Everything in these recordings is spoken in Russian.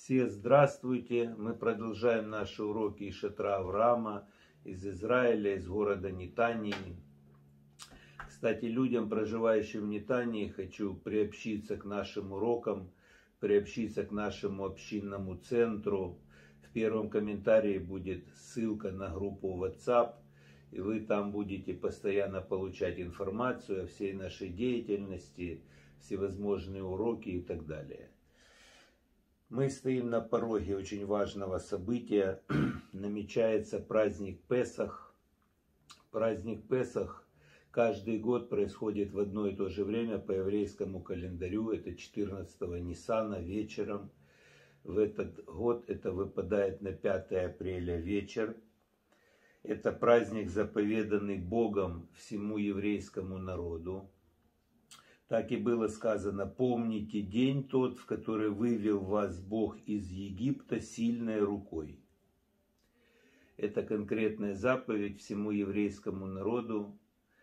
Все здравствуйте! Мы продолжаем наши уроки из шатра Авраама, из Израиля, из города Нетании. Кстати, людям, проживающим в Нетании, хочу приобщиться к нашим урокам, приобщиться к нашему общинному центру. В первом комментарии будет ссылка на группу WhatsApp, и вы там будете постоянно получать информацию о всей нашей деятельности, всевозможные уроки и так далее. Мы стоим на пороге очень важного события. Намечается праздник Песах. Праздник Песах каждый год происходит в одно и то же время по еврейскому календарю. Это 14-го Ниссана вечером. В этот год это выпадает на 5 апреля вечер. Это праздник, заповеданный Богом всему еврейскому народу. Так и было сказано: помните день тот, в который вывел вас Бог из Египта сильной рукой. Это конкретная заповедь всему еврейскому народу.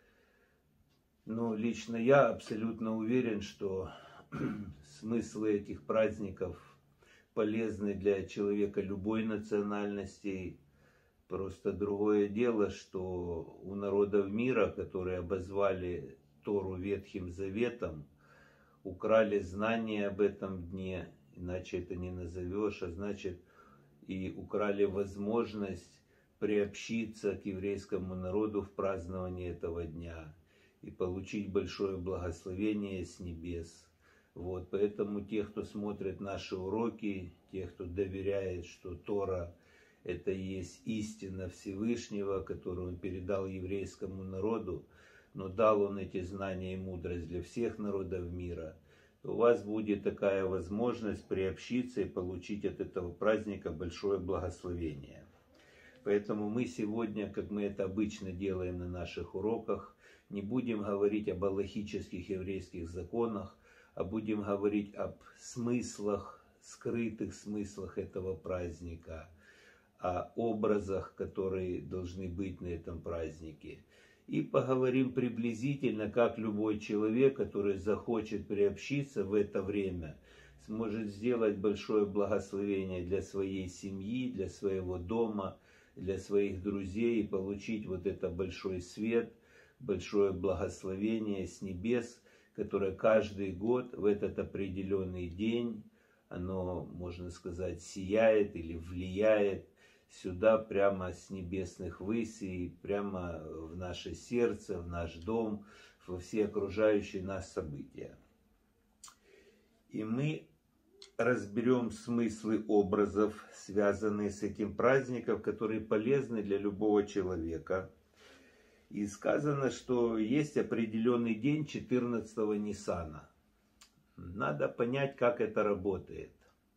Но лично я абсолютно уверен, что смыслы этих праздников полезны для человека любой национальности. Просто другое дело, что у народов мира, которые обозвали Тору Ветхим Заветом, украли знания об этом дне, иначе это не назовешь, а значит, и украли возможность приобщиться к еврейскому народу в праздновании этого дня и получить большое благословение с небес. Вот, поэтому те, кто смотрит наши уроки, те, кто доверяет, что Тора — это и есть истина Всевышнего, которую Он передал еврейскому народу, но дал Он эти знания и мудрость для всех народов мира, то у вас будет такая возможность приобщиться и получить от этого праздника большое благословение. Поэтому мы сегодня, как мы это обычно делаем на наших уроках, не будем говорить об аллахических еврейских законах, а будем говорить об смыслах, скрытых смыслах этого праздника, о образах, которые должны быть на этом празднике. И поговорим приблизительно, как любой человек, который захочет приобщиться в это время, сможет сделать большое благословение для своей семьи, для своего дома, для своих друзей и получить вот это большой свет, большое благословение с небес, которое каждый год в этот определенный день, оно, можно сказать, сияет или влияет сюда прямо с небесных высей, прямо в наше сердце, в наш дом, во все окружающие нас события. И мы разберем смыслы образов, связанные с этим праздником, которые полезны для любого человека. И сказано, что есть определенный день 14-го Ниссана. Надо понять, как это работает.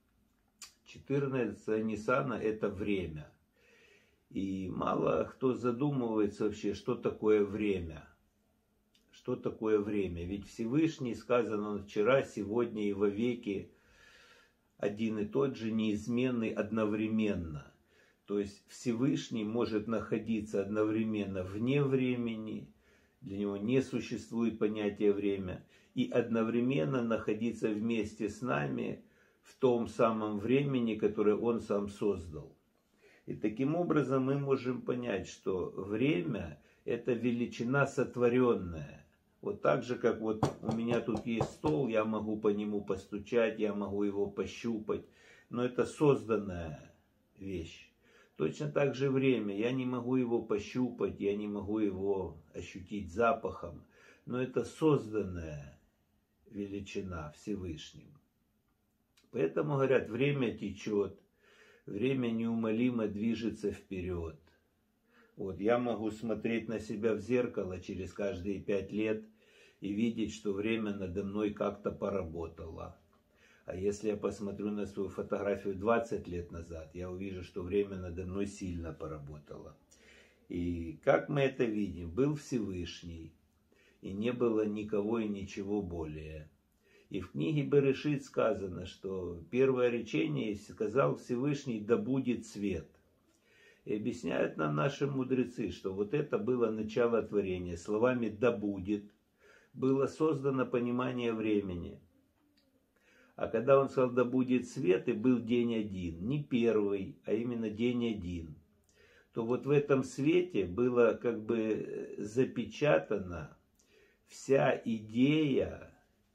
14 Ниссана — это время. И мало кто задумывается вообще, что такое время. Что такое время? Ведь Всевышний, сказано, Он вчера, сегодня и вовеки один и тот же, неизменный одновременно. То есть Всевышний может находиться одновременно вне времени, для Него не существует понятия время, и одновременно находиться вместе с нами в том самом времени, которое Он сам создал. И таким образом мы можем понять, что время — это величина сотворенная. Вот так же, как вот у меня тут есть стол, я могу по нему постучать, я могу его пощупать, но это созданная вещь. Точно так же время, я не могу его пощупать, я не могу его ощутить запахом, но это созданная величина Всевышним. Поэтому говорят, время течет, время неумолимо движется вперед. Вот я могу смотреть на себя в зеркало через каждые 5 лет и видеть, что время надо мной как-то поработало. А если я посмотрю на свою фотографию 20 лет назад, я увижу, что время надо мной сильно поработало. И как мы это видим? Был Всевышний, и не было никого и ничего более. И в книге Берешит сказано, что первое речение сказал Всевышний: да будет свет. И объясняют нам наши мудрецы, что вот это было начало творения. Словами «да будет» было создано понимание времени. А когда он сказал, да будет свет, и был день один, не первый, а именно день один, то вот в этом свете было как бы запечатана вся идея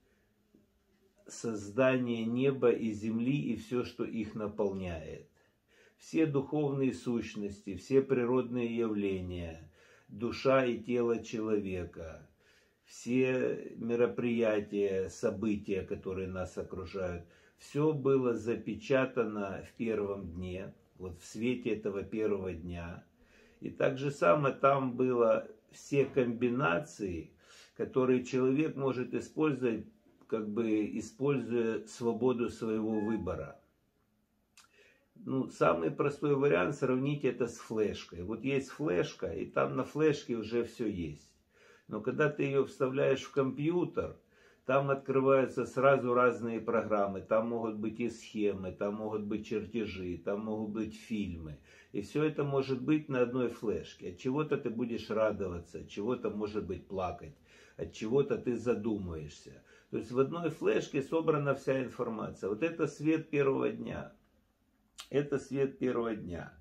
создания неба и земли и все, что их наполняет. Все духовные сущности, все природные явления, душа и тело человека, все мероприятия, события, которые нас окружают, все было запечатано в первом дне, вот в свете этого первого дня. И так же самое там было все комбинации, которые человек может использовать, как бы используя свободу своего выбора. Ну, самый простой вариант сравнить это с флешкой. Вот есть флешка, и там на флешке уже все есть. Но когда ты ее вставляешь в компьютер, там открываются сразу разные программы. Там могут быть и схемы, там могут быть чертежи, там могут быть фильмы. И все это может быть на одной флешке. От чего-то ты будешь радоваться, от чего-то, может быть, плакать, от чего-то ты задумаешься. То есть в одной флешке собрана вся информация. Вот это свет первого дня. Это свет первого дня.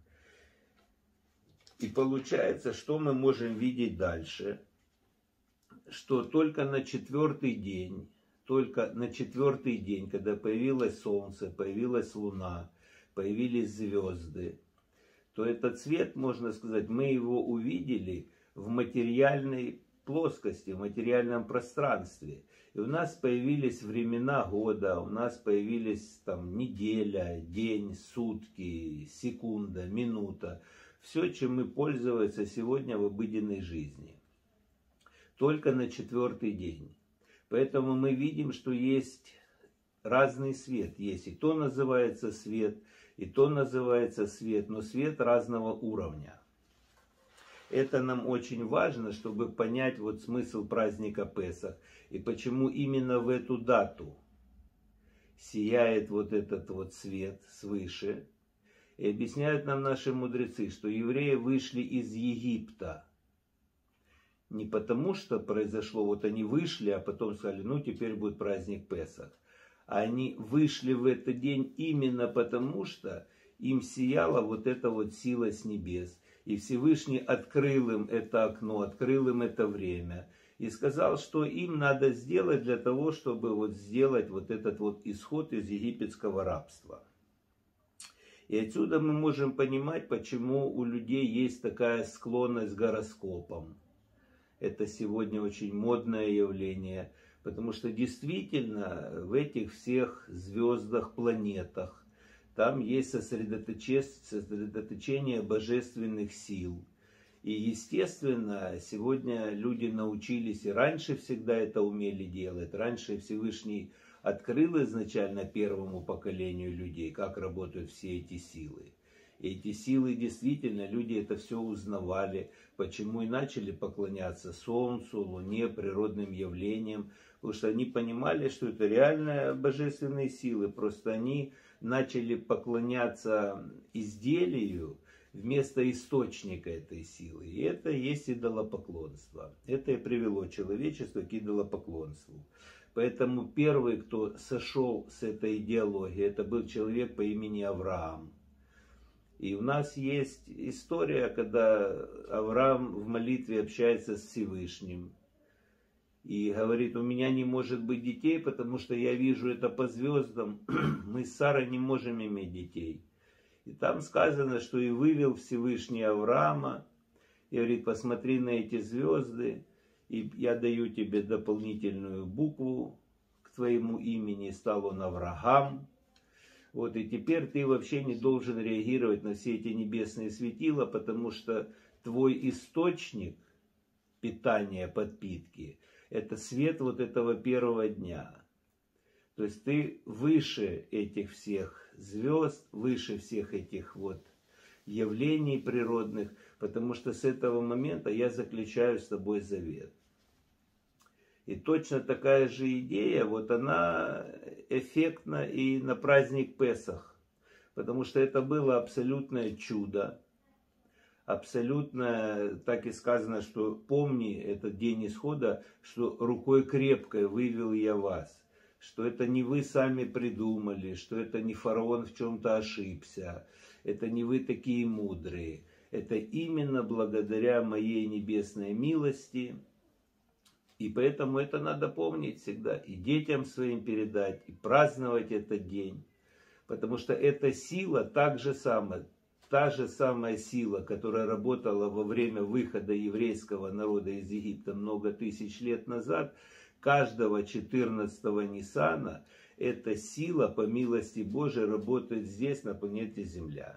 И получается, что мы можем видеть дальше? Что только на четвертый день, когда появилось солнце, появилась луна, появились звезды, то этот свет, можно сказать, мы его увидели в материальной плоскости, в материальном пространстве. И у нас появились времена года, у нас появились там неделя, день, сутки, секунда, минута. Все, чем мы пользуемся сегодня в обыденной жизни. Только на четвертый день. Поэтому мы видим, что есть разный свет. Есть и то называется свет, и то называется свет, но свет разного уровня. Это нам очень важно, чтобы понять вот смысл праздника Песах и почему именно в эту дату сияет вот этот вот свет свыше. И объясняют нам наши мудрецы, что евреи вышли из Египта. Не потому, что произошло, вот они вышли, а потом сказали, ну теперь будет праздник Песах. А они вышли в этот день именно потому, что им сияла вот эта вот сила с небес. И Всевышний открыл им это окно, открыл им это время. И сказал, что им надо сделать для того, чтобы вот сделать вот этот вот исход из египетского рабства. И отсюда мы можем понимать, почему у людей есть такая склонность к гороскопам. Это сегодня очень модное явление, потому что действительно в этих всех звездах, планетах, там есть сосредоточение божественных сил. И естественно, сегодня люди научились, и раньше всегда это умели делать. Раньше Всевышний открыл изначально первому поколению людей, как работают все эти силы. И эти силы действительно, люди это все узнавали, почему и начали поклоняться Солнцу, Луне, природным явлениям, потому что они понимали, что это реально божественные силы, просто они начали поклоняться изделию вместо источника этой силы. И это и есть идолопоклонство. Это и привело человечество к идолопоклонству. Поэтому первый, кто сошел с этой идеологии, это был человек по имени Авраам. И у нас есть история, когда Авраам в молитве общается с Всевышним. И говорит, у меня не может быть детей, потому что я вижу это по звездам. Мы с Сарой не можем иметь детей. И там сказано, что и вывел Всевышний Авраама. И говорит, посмотри на эти звезды. И я даю тебе дополнительную букву к твоему имени. Стал он Авраам. Вот, и теперь ты вообще не должен реагировать на все эти небесные светила, потому что твой источник питания, подпитки, это свет вот этого первого дня. То есть ты выше этих всех звезд, выше всех этих вот явлений природных, потому что с этого момента я заключаю с тобой завет. И точно такая же идея, вот она эффектна и на праздник Песах, потому что это было абсолютное чудо, абсолютно, так и сказано, что помни этот день исхода, что рукой крепкой вывел я вас. что это не вы сами придумали, что это не фараон в чем-то ошибся, это не вы такие мудрые. Это именно благодаря моей небесной милости. И поэтому это надо помнить всегда, и детям своим передать, и праздновать этот день. Потому что эта сила та же самая сила, которая работала во время выхода еврейского народа из Египта много тысяч лет назад, каждого 14-го Ниссана эта сила, по милости Божией, работает здесь, на планете Земля.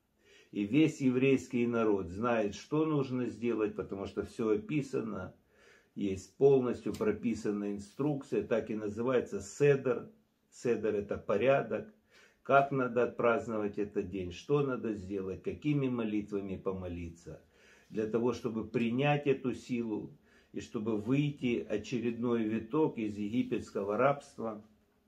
И весь еврейский народ знает, что нужно сделать, потому что все описано, есть полностью прописанная инструкция, так и называется седер. Седер — это порядок. Как надо отпраздновать этот день, что надо сделать, какими молитвами помолиться, для того, чтобы принять эту силу и чтобы выйти очередной виток из египетского рабства.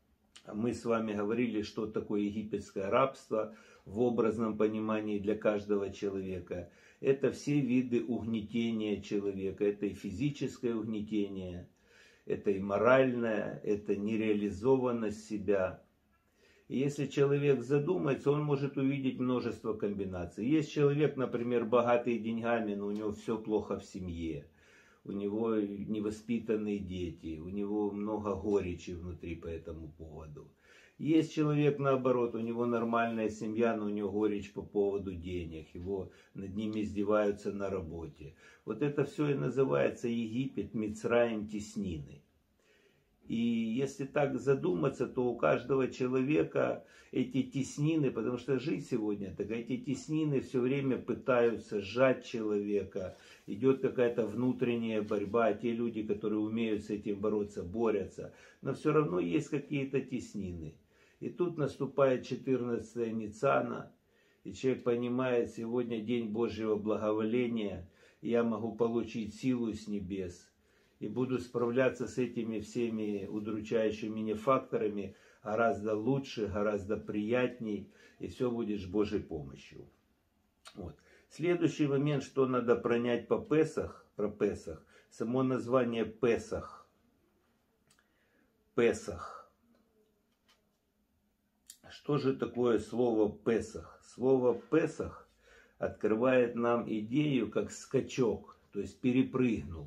Мы с вами говорили, что такое египетское рабство в образном понимании для каждого человека. Это все виды угнетения человека, это и физическое угнетение, это и моральное, это нереализованность себя. И если человек задумается, он может увидеть множество комбинаций. Есть человек, например, богатый деньгами, но у него все плохо в семье. У него невоспитанные дети, у него много горечи внутри по этому поводу. Есть человек, наоборот, у него нормальная семья, но у него горечь по поводу денег, его над ним издеваются на работе. Вот это все и называется Египет, Мицраим, теснины. И если так задуматься, то у каждого человека эти теснины, потому что жизнь сегодня такая, эти теснины все время пытаются сжать человека, идет какая-то внутренняя борьба, те люди, которые умеют с этим бороться, борются, но все равно есть какие-то теснины. И тут наступает 14-е Ниссана, и человек понимает, сегодня день Божьего благоволения, я могу получить силу с небес. И буду справляться с этими всеми удручающими меня факторами гораздо лучше, гораздо приятней, и все будет с Божьей помощью. Вот. Следующий момент, что надо пронять по Песах, про Песах, само название Песах. Песах. Что же такое слово Песах? Слово Песах открывает нам идею как скачок, то есть перепрыгнул.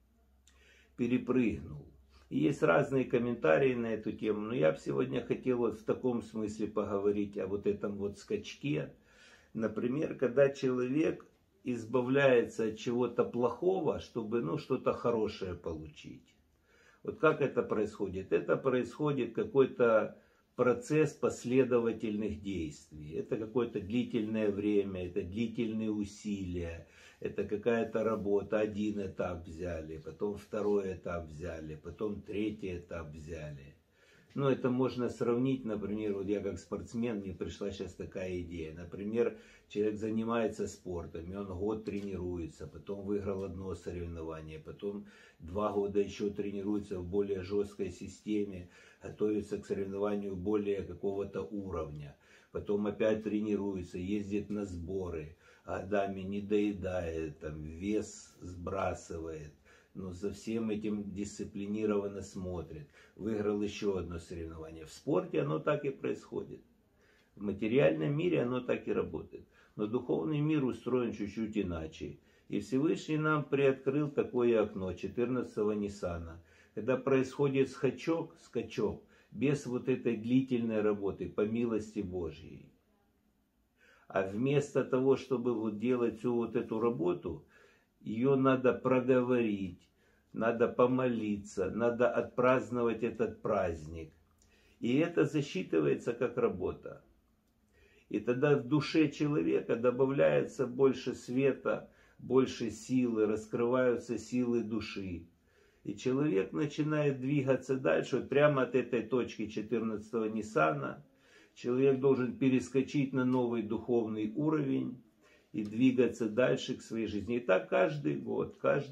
И есть разные комментарии на эту тему, но я бы сегодня хотел вот в таком смысле поговорить о вот этом вот скачке. Например, когда человек избавляется от чего-то плохого, чтобы что-то хорошее получить. Вот как это происходит? Это происходит какой-то процесс последовательных действий. Это какое-то длительное время, это длительные усилия. Это какая-то работа, один этап взяли, потом второй этап взяли, потом третий этап взяли. Это можно сравнить, например, вот я как спортсмен, мне пришла сейчас такая идея. Например, человек занимается спортом, и он год тренируется, потом выиграл одно соревнование, потом 2 года еще тренируется в более жесткой системе, готовится к соревнованию более какого-то уровня. Потом опять тренируется, ездит на сборы, годами не доедает, вес сбрасывает. Но за всем этим дисциплинированно смотрит. Выиграл еще одно соревнование. В спорте оно так и происходит. В материальном мире оно так и работает. Но духовный мир устроен чуть-чуть иначе. И Всевышний нам приоткрыл такое окно 14-го Ниссана, когда происходит скачок, без вот этой длительной работы, по милости Божьей. А вместо того, чтобы делать всю вот эту работу, ее надо проговорить, надо помолиться, надо отпраздновать этот праздник. И это засчитывается как работа. И тогда в душе человека добавляется больше света, больше силы, раскрываются силы души. И человек начинает двигаться дальше, вот прямо от этой точки 14-го Ниссана. Человек должен перескочить на новый духовный уровень и двигаться дальше к своей жизни. И так каждый год.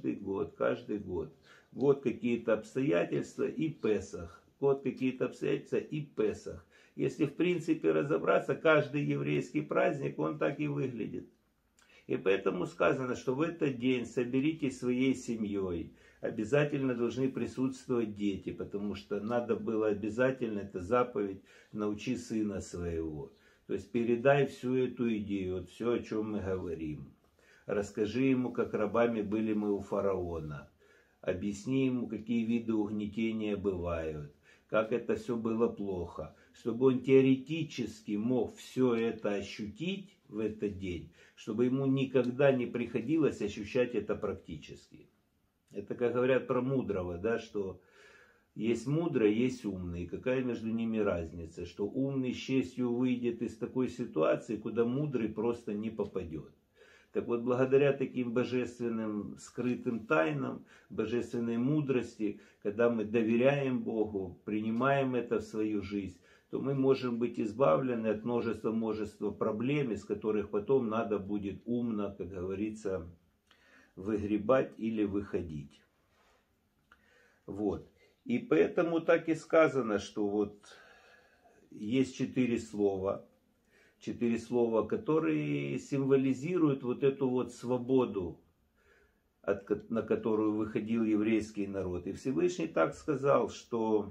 Год какие-то обстоятельства и Песах. Год какие-то обстоятельства и Песах. Если в принципе разобраться, каждый еврейский праздник, он так и выглядит. И поэтому сказано, что в этот день соберитесь своей семьей. Обязательно должны присутствовать дети, потому что надо было обязательно, это заповедь, научи сына своего. То есть передай всю эту идею, вот все, о чем мы говорим. Расскажи ему, как рабами были мы у фараона. Объясни ему, какие виды угнетения бывают, как это все было плохо, чтобы он теоретически мог все это ощутить в этот день, чтобы ему никогда не приходилось ощущать это практически. Это как говорят про мудрого, да, что есть мудрый, есть умный. Какая между ними разница? Что умный с честью выйдет из такой ситуации, куда мудрый просто не попадет. Так вот, благодаря таким божественным скрытым тайнам, божественной мудрости, когда мы доверяем Богу, принимаем это в свою жизнь, то мы можем быть избавлены от множества проблем, из которых потом надо будет умно, как говорится, выгребать или выходить. Вот. И поэтому так и сказано, что вот есть 4 слова, которые символизируют вот эту вот свободу, на которую выходил еврейский народ. И Всевышний так сказал, что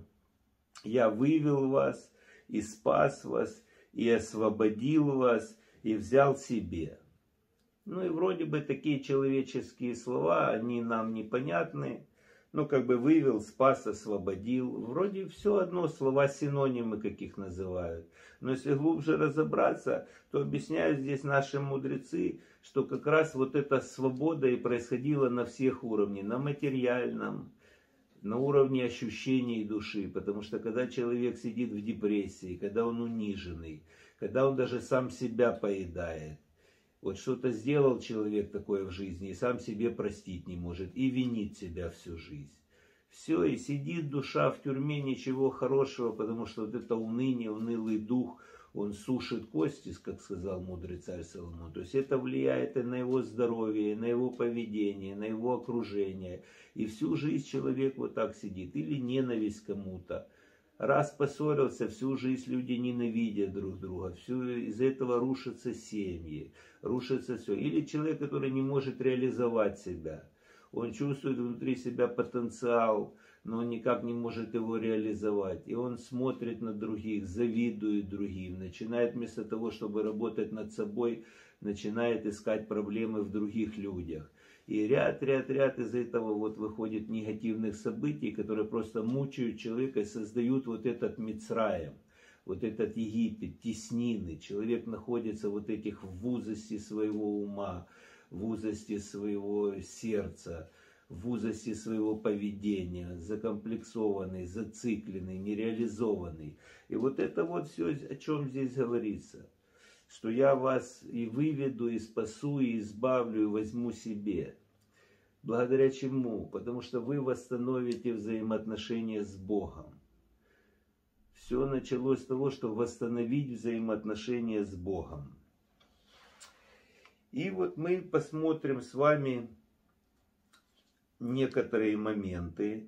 я вывел вас, и спас вас, и освободил вас, и взял себе. Ну и вроде бы такие человеческие слова, они нам непонятны. Ну, как бы вывел, спас, освободил. Вроде все одно, слова синонимы каких называют. Но если глубже разобраться, то объясняют здесь наши мудрецы, что как раз вот эта свобода и происходила на всех уровнях. На материальном, на уровне ощущений души. Потому что когда человек сидит в депрессии, когда он униженный, когда он даже сам себя поедает, вот что-то сделал человек такое в жизни и сам себе простить не может, и винит себя всю жизнь. Все, и сидит душа в тюрьме, ничего хорошего, потому что вот это уныние, унылый дух, он сушит кости, как сказал мудрый царь Соломон. То есть это влияет и на его здоровье, и на его поведение, на его окружение. И всю жизнь человек вот так сидит. Или ненависть кому-то. Раз поссорился, всю жизнь люди ненавидят друг друга, из-за этого рушатся семьи, рушится все. Или человек, который не может реализовать себя, он чувствует внутри себя потенциал, но он никак не может его реализовать. И он смотрит на других, завидует другим, начинает вместо того, чтобы работать над собой, начинает искать проблемы в других людях. И ряд из этого вот выходит негативных событий, которые просто мучают человека и создают вот этот Мицраим, вот этот Египет, теснины. Человек находится вот этих в узости своего ума, в узости своего сердца, в узости своего поведения, закомплексованный, зацикленный, нереализованный. И вот это вот все, о чем здесь говорится. Что я вас и выведу, и спасу, и избавлю, и возьму себе. Благодаря чему? Потому что вы восстановите взаимоотношения с Богом. Все началось с того, что восстановить взаимоотношения с Богом. И вот мы посмотрим с вами некоторые моменты,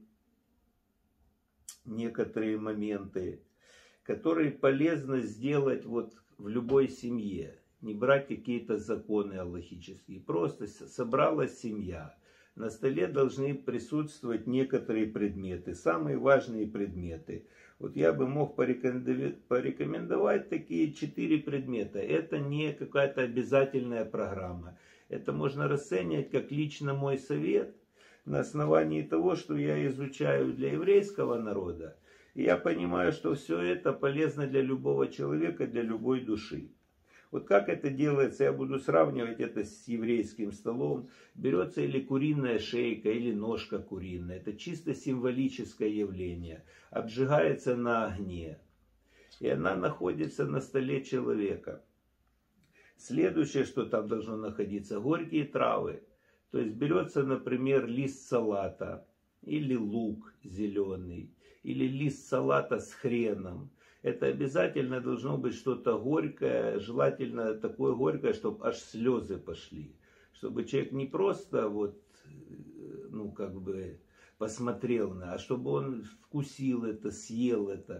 которые полезно сделать вот в любой семье. Не брать какие-то законы аллахические. Просто собралась семья. На столе должны присутствовать некоторые предметы. Самые важные предметы. Вот я бы мог порекомендовать такие 4 предмета. Это не какая-то обязательная программа. Это можно расценивать как лично мой совет на основании того, что я изучаю для еврейского народа. И я понимаю, что все это полезно для любого человека, для любой души. Вот как это делается, я буду сравнивать это с еврейским столом. Берется или куриная шейка, или ножка куриная. Это чисто символическое явление. Обжигается на огне. И она находится на столе человека. Следующее, что там должно находиться, горькие травы. То есть берется, например, лист салата, или лук зеленый, или лист салата с хреном. Это обязательно должно быть что-то горькое, желательно такое горькое, чтобы аж слезы пошли. Чтобы человек не просто вот, ну как бы посмотрел на, а чтобы он вкусил это, съел это,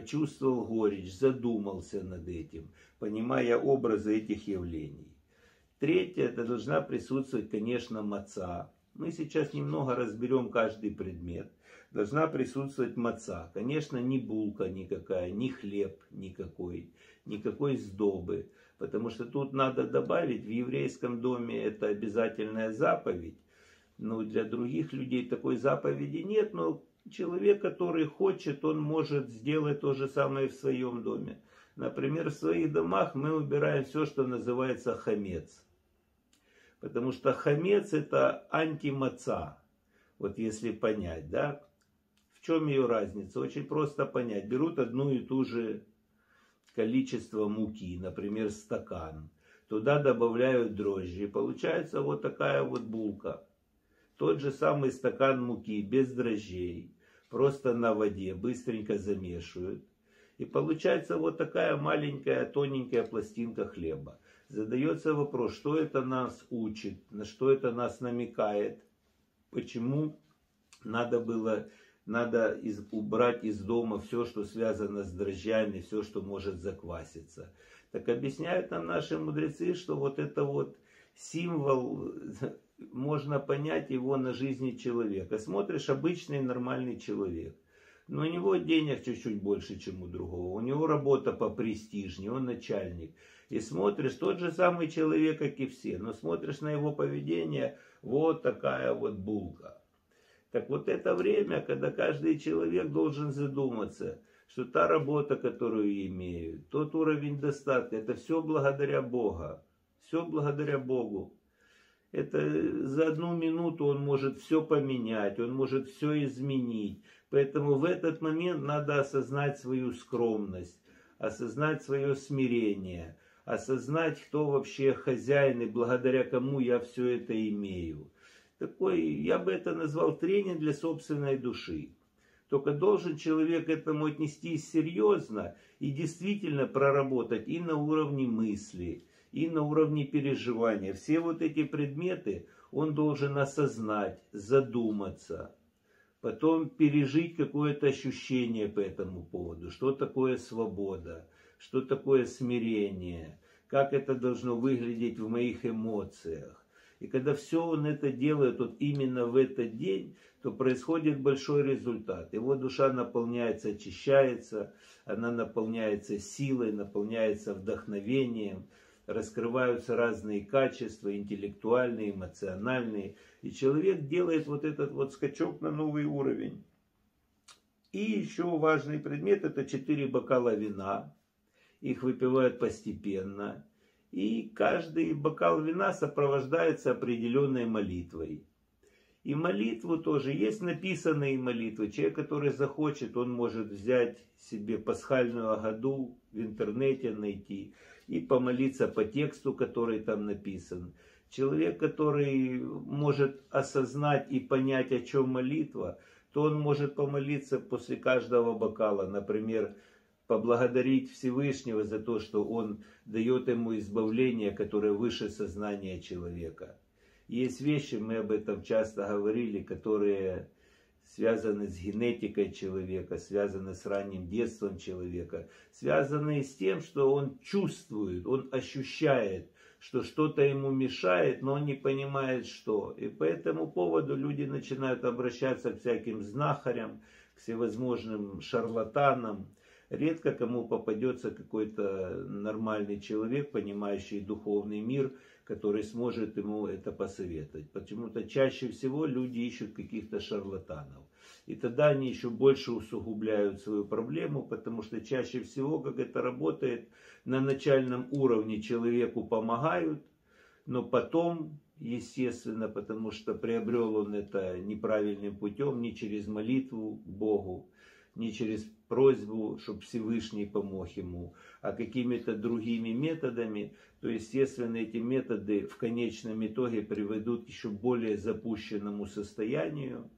прочувствовал горечь, задумался над этим, понимая образы этих явлений. Третье, это должна присутствовать, конечно, маца. Мы сейчас немного разберем каждый предмет. Должна присутствовать маца. Конечно, не булка никакая, ни хлеб никакой, никакой сдобы. Потому что тут надо добавить, в еврейском доме это обязательная заповедь. Но для других людей такой заповеди нет. Но человек, который хочет, он может сделать то же самое в своем доме. Например, в своих домах мы убираем все, что называется хамец. Потому что хамец это антимаца. Вот если понять, да. В чем ее разница? Очень просто понять. Берут одну и ту же количество муки, например, стакан. Туда добавляют дрожжи. Получается вот такая вот булка. Тот же самый стакан муки без дрожжей. Просто на воде быстренько замешивают. И получается вот такая маленькая тоненькая пластинка хлеба. Задается вопрос, что это нас учит, на что это нас намекает, почему надо убрать из дома все, что связано с дрожжами, все, что может закваситься. Так объясняют нам наши мудрецы, что вот это вот символ, можно понять его на жизни человека. Смотришь, обычный нормальный человек. Но у него денег чуть-чуть больше, чем у другого. У него работа попрестижнее, он начальник. И смотришь, тот же самый человек, как и все. Но смотришь на его поведение, вот такая вот булка. Так вот это время, когда каждый человек должен задуматься, что та работа, которую имею, тот уровень достатка, это все благодаря Богу. Все благодаря Богу. Это за одну минуту он может все поменять, он может все изменить. Поэтому в этот момент надо осознать свою скромность, осознать свое смирение, осознать, кто вообще хозяин и благодаря кому я все это имею. Такой, я бы это назвал тренинг для собственной души. Только должен человек к этому отнестись серьезно и действительно проработать и на уровне мысли, и на уровне переживания. Все вот эти предметы он должен осознать, задуматься, потом пережить какое-то ощущение по этому поводу. Что такое свобода, что такое смирение, как это должно выглядеть в моих эмоциях. И когда все он это делает вот именно в этот день, то происходит большой результат. Его душа наполняется, очищается, она наполняется силой, наполняется вдохновением, раскрываются разные качества, интеллектуальные, эмоциональные. И человек делает вот этот вот скачок на новый уровень. И еще важный предмет, это 4 бокала вина. Их выпивают постепенно. И каждый бокал вина сопровождается определенной молитвой. И молитву тоже, есть написанные молитвы. Человек, который захочет, он может взять себе пасхальную агаду, в интернете найти и помолиться по тексту, который там написан. Человек, который может осознать и понять, о чем молитва, то он может помолиться после каждого бокала. Например, поблагодарить Всевышнего за то, что он дает ему избавление, которое выше сознания человека. Есть вещи, мы об этом часто говорили, которые связаны с генетикой человека, связаны с ранним детством человека, связаны с тем, что он чувствует, он ощущает, что что-то ему мешает, но он не понимает, что. И по этому поводу люди начинают обращаться к всяким знахарям, к всевозможным шарлатанам. Редко кому попадется какой-то нормальный человек, понимающий духовный мир, который сможет ему это посоветовать. Почему-то чаще всего люди ищут каких-то шарлатанов. И тогда они еще больше усугубляют свою проблему, потому что чаще всего, как это работает, на начальном уровне человеку помогают, но потом, естественно, потому что приобрел он это неправильным путем, не через молитву к Богу, не через просьбу, чтобы Всевышний помог ему, а какими-то другими методами, то, естественно, эти методы в конечном итоге приведут к еще более запущенному состоянию,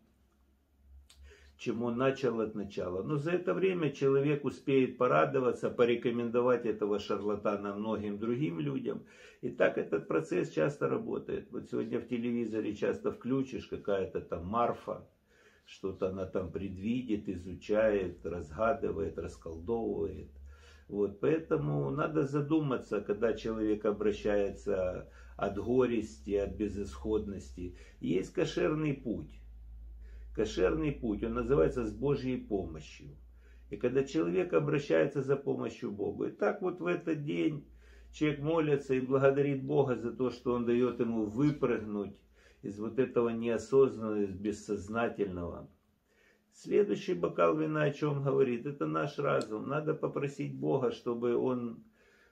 чем он начал от начала. Но за это время человек успеет порадоваться, порекомендовать этого шарлатана многим другим людям. И так этот процесс часто работает. Вот сегодня в телевизоре часто включишь, какая-то там Марфа, что-то она там предвидит, изучает, разгадывает, расколдовывает. Вот, поэтому надо задуматься, когда человек обращается от горести, от безысходности. Есть кошерный путь. Кошерный путь, он называется «с Божьей помощью». И когда человек обращается за помощью к Богу, и так вот в этот день человек молится и благодарит Бога за то, что Он дает ему выпрыгнуть из вот этого неосознанного, из бессознательного. Следующий бокал вина о чем говорит? Это наш разум. Надо попросить Бога, чтобы Он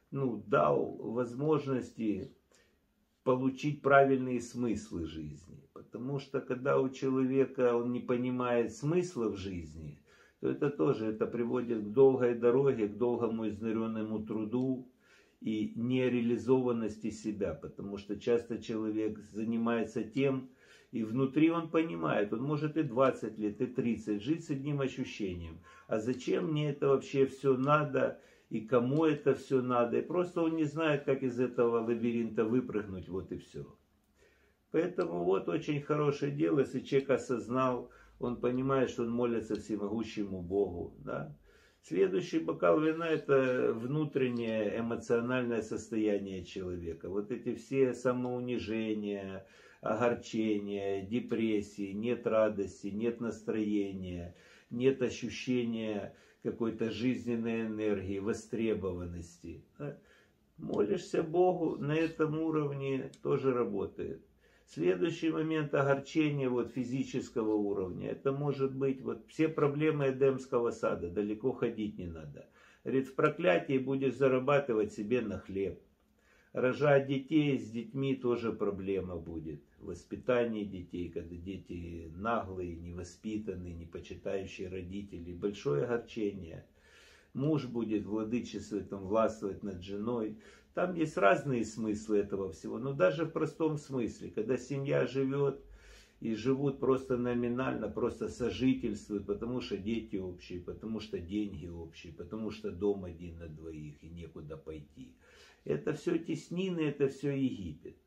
дал возможности получить правильные смыслы жизни. Потому что когда у человека он не понимает смысла в жизни, то это приводит к долгой дороге, к долгому изнуренному труду и нереализованности себя. Потому что часто человек занимается тем, и внутри он понимает, он может и 20 лет, и 30 жить с одним ощущением. А зачем мне это вообще все надо, и кому это все надо? И просто он не знает, как из этого лабиринта выпрыгнуть, вот и все. Поэтому вот очень хорошее дело, если человек осознал, он понимает, что он молится всемогущему Богу. Да? Следующий бокал вина – это внутреннее эмоциональное состояние человека. Вот эти все самоунижения, огорчения, депрессии, нет радости, нет настроения, нет ощущения какой-то жизненной энергии, востребованности. Молишься Богу, на этом уровне тоже работает. Следующий момент огорчения физического уровня. Это может быть все проблемы Эдемского сада. Далеко ходить не надо. Говорит, в проклятии будешь зарабатывать себе на хлеб. Рожать детей, с детьми тоже проблема будет. Воспитание детей, когда дети наглые, невоспитанные, не почитающие родителей. Большое огорчение. Муж будет владычествовать, властвовать над женой. Там есть разные смыслы этого всего. Но даже в простом смысле, когда семья живет и живут просто номинально, просто сожительствуют, потому что дети общие, потому что деньги общие, потому что дом один на двоих и некуда пойти. Это все теснины, это все Египет.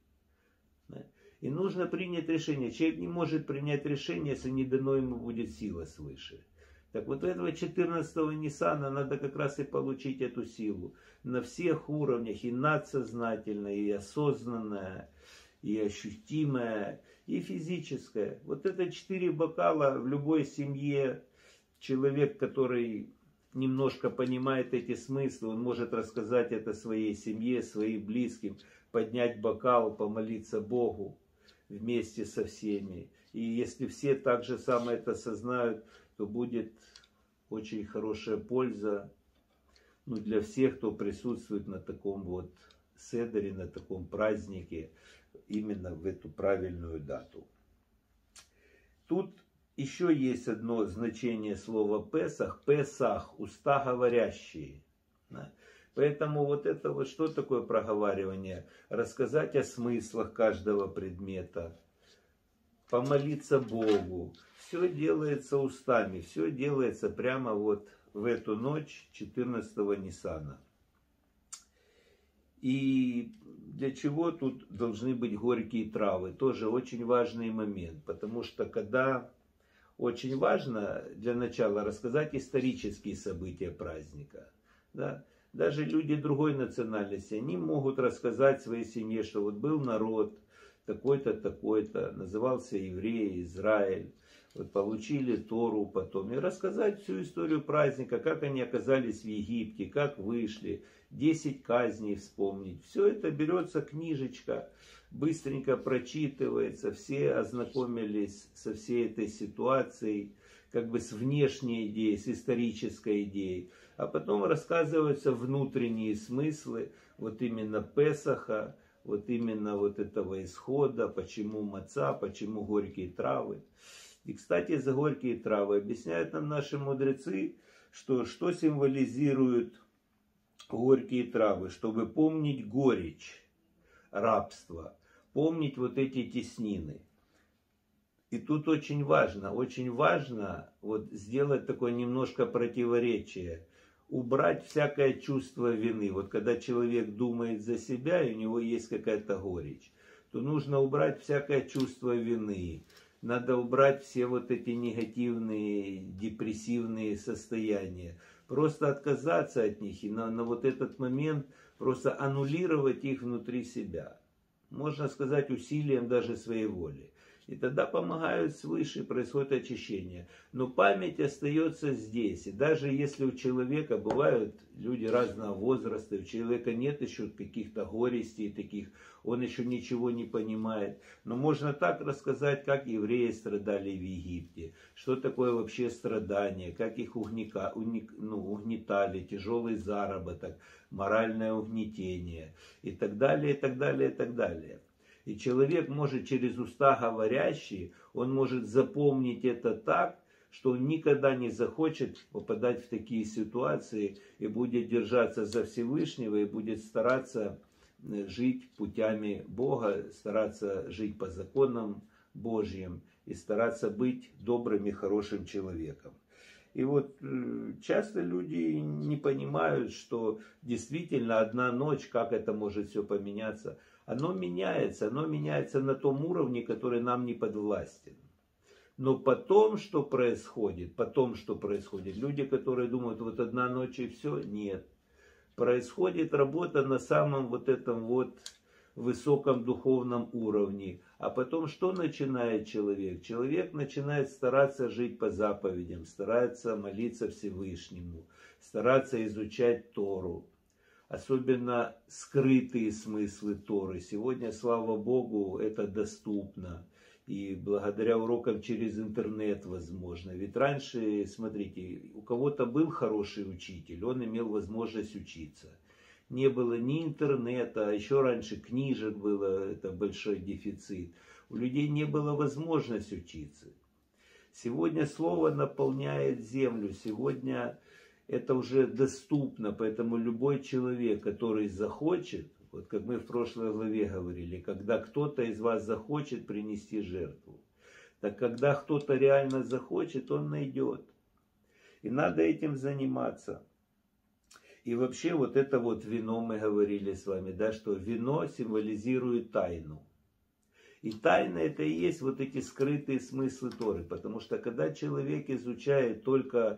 И нужно принять решение. Человек не может принять решение, если не дано ему будет сила свыше. Так вот, у этого 14-го Ниссана надо как раз и получить эту силу. На всех уровнях, и надсознательное, и осознанное, и ощутимое, и физическое. Вот это 4 бокала в любой семье. Человек, который немножко понимает эти смыслы, он может рассказать это своей семье, своим близким, поднять бокал, помолиться Богу вместе со всеми. И если все так же самое это осознают, то будет очень хорошая польза для всех, кто присутствует на таком седере, на таком празднике, именно в эту правильную дату. Тут еще есть одно значение слова Песах. Песах, уста говорящие. Поэтому что такое проговаривание? Рассказать о смыслах каждого предмета, помолиться Богу. Все делается устами, все делается прямо в эту ночь 14-го Ниссана. И для чего тут должны быть горькие травы? Тоже очень важный момент, потому что когда очень важно для начала рассказать исторические события праздника. Да? Даже люди другой национальности, они могут рассказать своей семье, что был народ такой-то, такой-то, назывался еврей, Израиль, получили Тору потом. И рассказать всю историю праздника, как они оказались в Египте, как вышли, 10 казней вспомнить. Все это берется книжечка, быстренько прочитывается, все ознакомились со всей этой ситуацией, с внешней идеей, с исторической идеей. А потом рассказываются внутренние смыслы, именно Песаха, именно этого исхода, почему маца, почему горькие травы. И, кстати, за горькие травы объясняют нам наши мудрецы, что символизируют горькие травы, чтобы помнить горечь рабства, помнить эти теснины. И тут очень важно сделать такое немножко противоречие, убрать всякое чувство вины. Когда человек думает за себя, и у него есть какая-то горечь, то нужно убрать всякое чувство вины. Надо убрать все эти негативные, депрессивные состояния. Просто отказаться от них и на этот момент просто аннулировать их внутри себя. можно сказать, усилием даже своей воли. И тогда помогают свыше, происходит очищение. Но память остается здесь. И даже если у человека бывают люди разного возраста, у человека нет еще каких-то горестей таких, он еще ничего не понимает. Но можно так рассказать, как евреи страдали в Египте, что такое вообще страдание, как их угнетали, тяжелый заработок, моральное угнетение и так далее, и так далее, и так далее. И человек может через уста говорящие, он может запомнить это так, что он никогда не захочет попадать в такие ситуации и будет держаться за Всевышнего и будет стараться жить путями Бога, стараться жить по законам Божьим и стараться быть добрым и хорошим человеком. И вот часто люди не понимают, что действительно одна ночь, как это может все поменяться. Оно меняется на том уровне, который нам не подвластен. Но потом, что происходит, люди, которые думают, вот одна ночь и все, нет. Происходит работа на самом вот этом вот высоком духовном уровне. А потом что начинает человек? Человек начинает стараться жить по заповедям, старается молиться Всевышнему, стараться изучать Тору. Особенно скрытые смыслы Торы. Сегодня, слава Богу, это доступно. И благодаря урокам через интернет возможно. Ведь раньше, смотрите, у кого-то был хороший учитель, он имел возможность учиться. Не было ни интернета, а еще раньше книжек было, это большой дефицит. У людей не было возможности учиться. Сегодня Слово наполняет землю, сегодня это уже доступно, поэтому любой человек, который захочет, вот как мы в прошлой главе говорили, когда кто-то из вас захочет принести жертву, так когда кто-то реально захочет, он найдет. И надо этим заниматься. И вообще вот это вот вино, мы говорили с вами, да, что вино символизирует тайну. И тайна это и есть вот эти скрытые смыслы Торы, потому что когда человек изучает только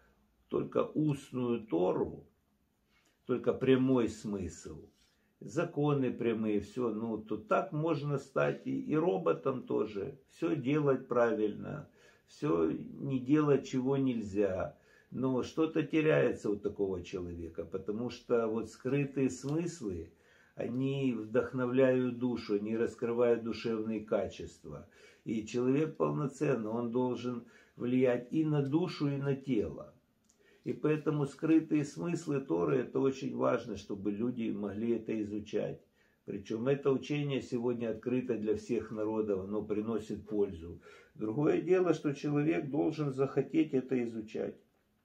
устную Тору, только прямой смысл, законы прямые, все, то так можно стать и роботом тоже, все делать правильно, все не делать, чего нельзя. Но что-то теряется у такого человека, потому что вот скрытые смыслы, они вдохновляют душу, они раскрывают душевные качества. И человек полноценно, он должен влиять и на душу, и на тело. И поэтому скрытые смыслы Торы, это очень важно, чтобы люди могли это изучать. Причем это учение сегодня открыто для всех народов, оно приносит пользу. Другое дело, что человек должен захотеть это изучать.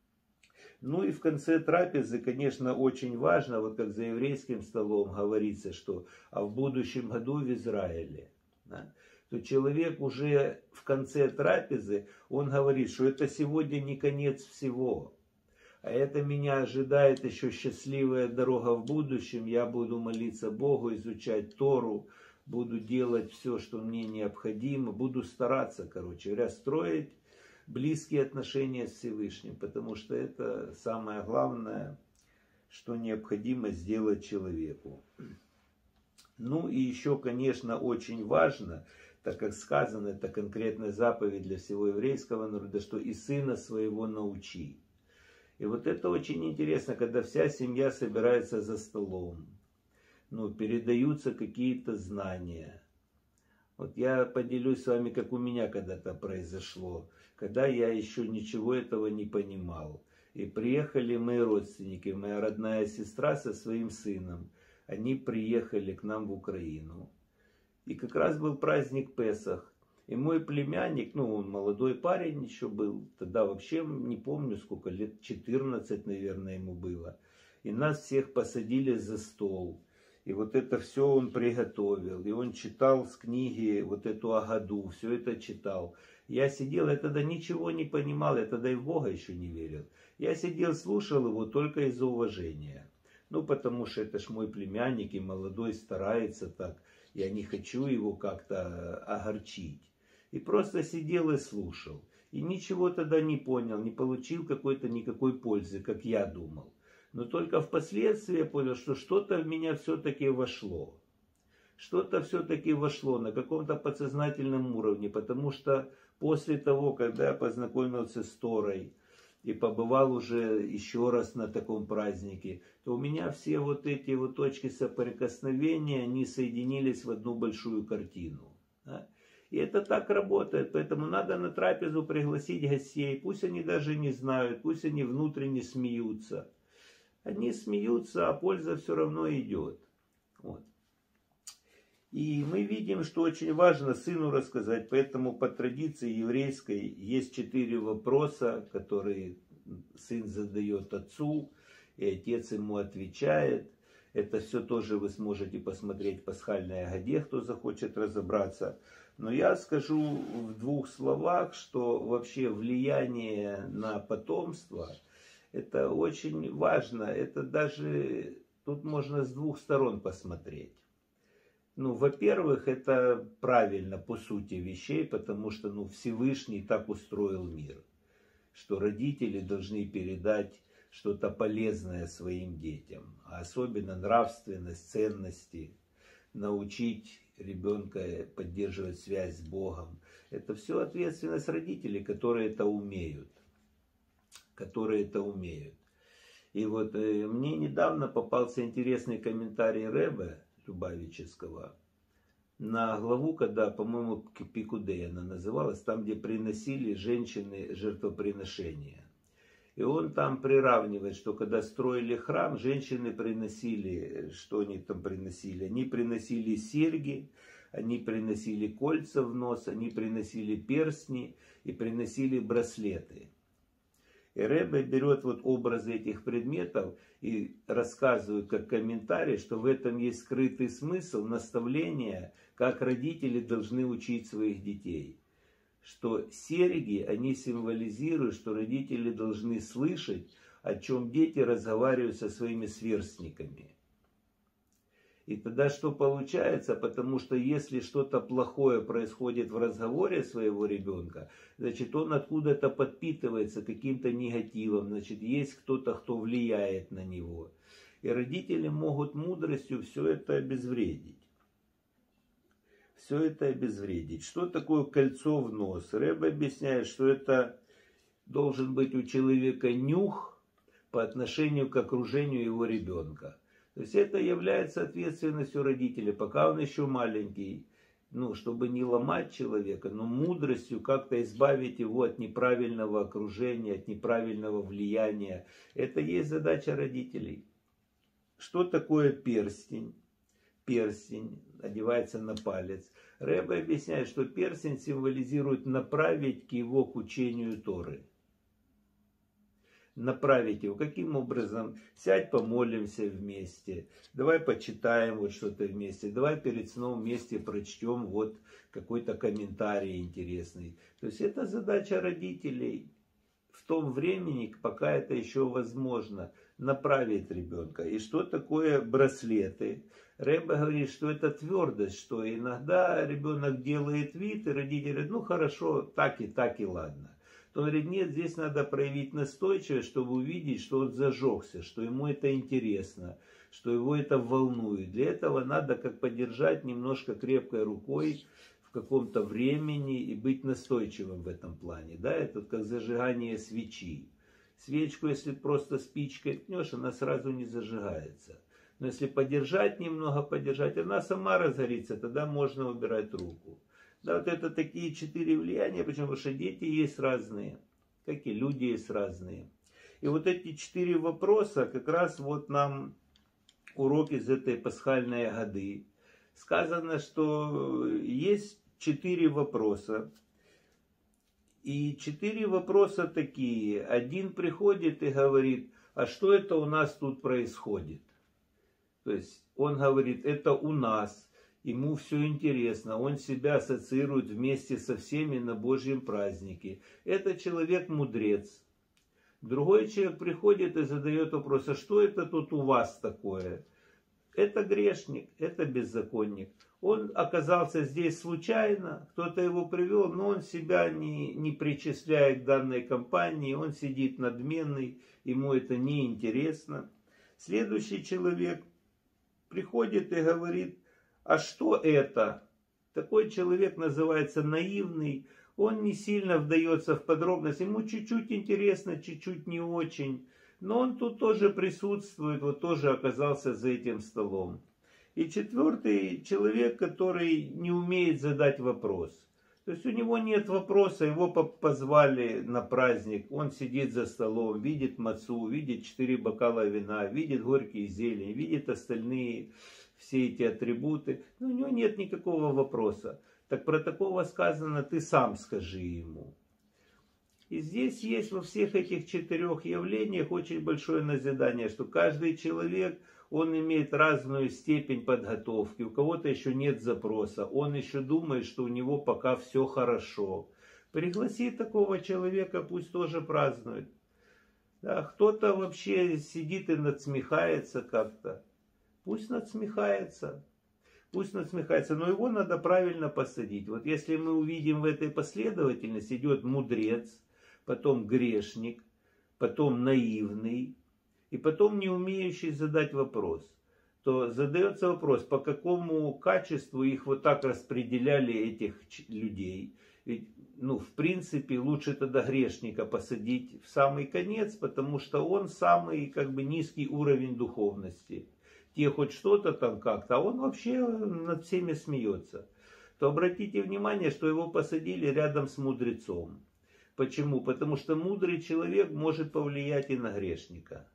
Ну и в конце трапезы, конечно, очень важно, вот как за еврейским столом говорится, что а в будущем году в Израиле, да, то человек уже в конце трапезы, он говорит, что это сегодня не конец всего. А это меня ожидает еще счастливая дорога в будущем. Я буду молиться Богу, изучать Тору, буду делать все, что мне необходимо, буду стараться, короче говоря, строить близкие отношения с Всевышним, потому что это самое главное, что необходимо сделать человеку. Ну и еще, конечно, очень важно, так как сказано, это конкретная заповедь для всего еврейского народа, что и сына своего научи. И вот это очень интересно, когда вся семья собирается за столом, передаются какие-то знания. Вот я поделюсь с вами, как у меня когда-то произошло, когда я еще ничего этого не понимал. И приехали мои родственники, моя родная сестра со своим сыном. Они приехали к нам в Украину. И как раз был праздник Песах. И мой племянник, он молодой парень еще был, тогда вообще не помню сколько, лет 14, наверное, ему было. И нас всех посадили за стол. И вот это все он приготовил. И он читал с книги вот эту Агаду, все это читал. Я сидел, я тогда ничего не понимал, я тогда и в Бога еще не верил. Я сидел, слушал его только из-за уважения. Потому что это ж мой племянник, и молодой старается так. Я не хочу его как-то огорчить. И просто сидел и слушал. И ничего тогда не понял, не получил никакой пользы, как я думал. Но только впоследствии я понял, что что-то в меня все-таки вошло. что-то все-таки вошло на каком-то подсознательном уровне, потому что после того, когда я познакомился с Торой и побывал уже еще раз на таком празднике, то у меня все вот эти вот точки соприкосновения, они соединились в одну большую картину. Да? И это так работает, поэтому надо на трапезу пригласить гостей, пусть они даже не знают, пусть они внутренне смеются. Они смеются, а польза все равно идет. Вот. И мы видим, что очень важно сыну рассказать, поэтому по традиции еврейской есть 4 вопроса, которые сын задает отцу, и отец ему отвечает. Это все тоже вы сможете посмотреть в пасхальной Агаде, кто захочет разобраться. Но я скажу в 2 словах, что вообще влияние на потомство, это очень важно. Это даже, тут можно с 2 сторон посмотреть. Ну, во-первых, это правильно по сути вещей, потому что Всевышний так устроил мир, что родители должны передать что-то полезное своим детям, а особенно нравственность, ценности, научить ребенка поддерживать связь с Богом. Это все ответственность родителей, которые это умеют. И вот мне недавно попался интересный комментарий Ребе Любавического на главу, когда, по-моему, Пикудей она называлась, там, где приносили женщины жертвоприношения. И он там приравнивает, что когда строили храм, женщины приносили, что они там приносили? Они приносили серьги, они приносили кольца в нос, они приносили перстни и приносили браслеты. И Ребе берет вот образы этих предметов и рассказывает как комментарий, что в этом есть скрытый смысл, наставления, как родители должны учить своих детей. Что серьги, они символизируют, что родители должны слышать, о чем дети разговаривают со своими сверстниками. И тогда что получается? Потому что если что-то плохое происходит в разговоре своего ребенка, значит он откуда-то подпитывается каким-то негативом, значит есть кто-то, кто влияет на него. И родители могут мудростью все это обезвредить. Что такое кольцо в нос? Ребе объясняет, что это должен быть у человека нюх по отношению к окружению его ребенка. То есть это является ответственностью родителя, пока он еще маленький, чтобы не ломать человека, но мудростью как-то избавить его от неправильного окружения, от неправильного влияния. Это есть задача родителей. Что такое перстень? Перстень одевается на палец. Ребе объясняет, что перстень символизирует направить его к учению Торы. Направить его. Каким образом? Сядь, помолимся вместе. Давай почитаем вот что-то вместе. Давай перед сном вместе прочтем вот какой-то комментарий интересный. То есть это задача родителей в том времени, пока это еще возможно, направить ребенка. И что такое браслеты? Ребе говорит, что это твердость, что иногда ребенок делает вид, и родители говорят, хорошо, так и ладно. Он говорит, нет, здесь надо проявить настойчивость, чтобы увидеть, что он зажегся, что ему это интересно, что его это волнует. Для этого надо как подержать немножко крепкой рукой в каком-то времени и быть настойчивым в этом плане. Да, это как зажигание свечи. Свечку, если просто спичкой ткнешь, она сразу не зажигается. Но если подержать немного, она сама разгорится, тогда можно убирать руку. Да, вот это такие 4 влияния, потому что дети есть разные, как и люди есть разные. И вот эти 4 вопроса, как раз вот нам урок из этой пасхальной Агады. Сказано, что есть 4 вопроса. И 4 вопроса такие. Один приходит и говорит, а что это у нас тут происходит? То есть он говорит, это у нас. Ему все интересно, он себя ассоциирует вместе со всеми на Божьем празднике. Это человек-мудрец. Другой человек приходит и задает вопрос, а что это тут у вас такое? Это грешник, это беззаконник. Он оказался здесь случайно, кто-то его привел, но он себя не причисляет к данной компании, он сидит надменный, ему это не интересно. Следующий человек приходит и говорит, А что это? Такой человек называется наивный, он не сильно вдается в подробности, ему чуть-чуть интересно, чуть-чуть не очень. Но он тут тоже присутствует, вот тоже оказался за этим столом. И четвертый человек, который не умеет задать вопрос. То есть у него нет вопроса, его позвали на праздник, он сидит за столом, видит мацу, видит 4 бокала вина, видит горькие зелень, видит остальные все эти атрибуты. Но у него нет никакого вопроса. Так про такого сказано, ты сам скажи ему. И здесь есть во всех этих 4 явлениях очень большое назидание, что каждый человек, он имеет разную степень подготовки, у кого-то еще нет запроса, он еще думает, что у него пока все хорошо. Пригласи такого человека, пусть тоже празднует. Да, кто-то вообще сидит и надсмехается как-то. Пусть надсмехается. Пусть насмехается, но его надо правильно посадить. Вот если мы увидим в этой последовательности, идет мудрец, потом грешник, потом наивный, и потом не умеющий задать вопрос, то задается вопрос, по какому качеству их вот так распределяли, этих людей. Ведь, в принципе, лучше тогда грешника посадить в самый конец, потому что он самый, низкий уровень духовности. Те хоть что-то там как-то, а он вообще над всеми смеется. То обратите внимание, что его посадили рядом с мудрецом. Почему? Потому что мудрый человек может повлиять и на грешника.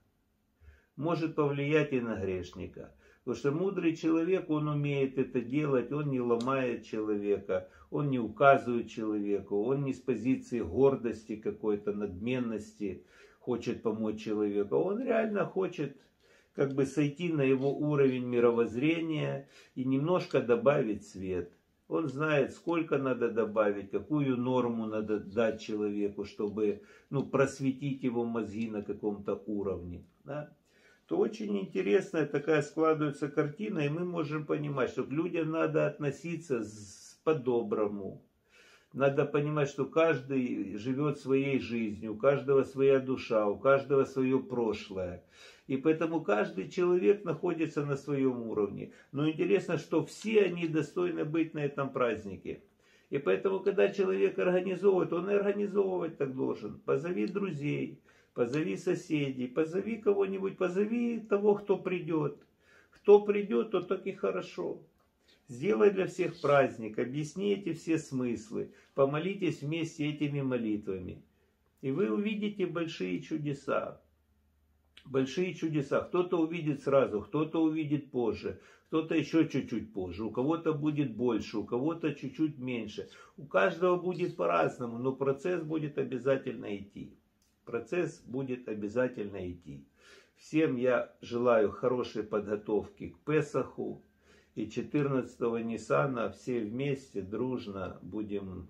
Может повлиять и на грешника. Потому что мудрый человек, он умеет это делать, он не ломает человека, он не указывает человеку, он не с позиции гордости какой-то, надменности хочет помочь человеку. Он реально хочет сойти на его уровень мировоззрения и немножко добавить свет. Он знает, сколько надо добавить, какую норму надо дать человеку, чтобы просветить его мозги на каком-то уровне. Да? То очень интересная такая складывается картина, и мы можем понимать, что к людям надо относиться по-доброму. Надо понимать, что каждый живет своей жизнью, у каждого своя душа, у каждого свое прошлое. И поэтому каждый человек находится на своем уровне. Но интересно, что все они достойны быть на этом празднике. И поэтому, когда человек организовывает, он и организовывать так должен. Позови друзей, позови соседей, позови кого-нибудь, позови того, кто придет. Кто придет, то так и хорошо. Сделай для всех праздник, объясни эти все смыслы, помолитесь вместе этими молитвами. И вы увидите большие чудеса. Большие чудеса. Кто-то увидит сразу, кто-то увидит позже, кто-то еще чуть-чуть позже. У кого-то будет больше, у кого-то чуть-чуть меньше. У каждого будет по-разному, но процесс будет обязательно идти. Процесс будет обязательно идти. Всем я желаю хорошей подготовки к Песаху. И 14-го Ниссана все вместе, дружно будем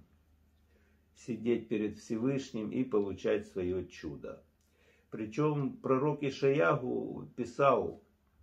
сидеть перед Всевышним и получать свое чудо. Причем пророк Ишаяху писал,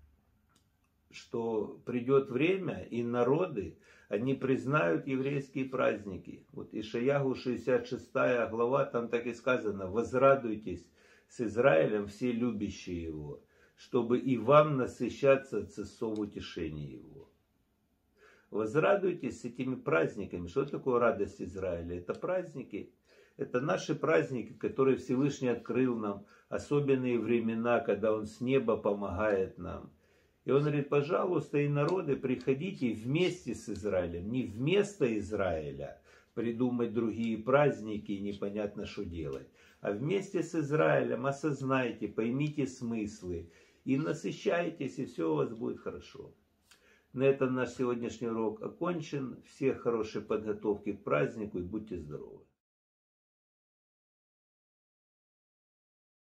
что придет время, и народы, они признают еврейские праздники. Вот Ишаяху 66 глава, там так и сказано: «Возрадуйтесь с Израилем все любящие его, чтобы и вам насыщаться от часов утешения его». Возрадуйтесь с этими праздниками. Что такое радость Израиля? Это праздники. Это наши праздники, которые Всевышний открыл нам. Особенные времена, когда Он с неба помогает нам. И Он говорит: пожалуйста, и народы, приходите вместе с Израилем. Не вместо Израиля придумать другие праздники и непонятно что делать. А вместе с Израилем осознайте, поймите смыслы. И насыщайтесь, и все у вас будет хорошо. На этом наш сегодняшний урок окончен. Всех хорошей подготовки к празднику и будьте здоровы.